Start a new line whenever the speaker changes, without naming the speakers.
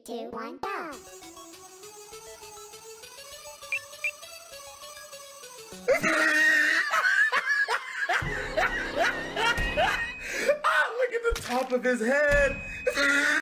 2, 1, go!
Ah, look at the top of his head!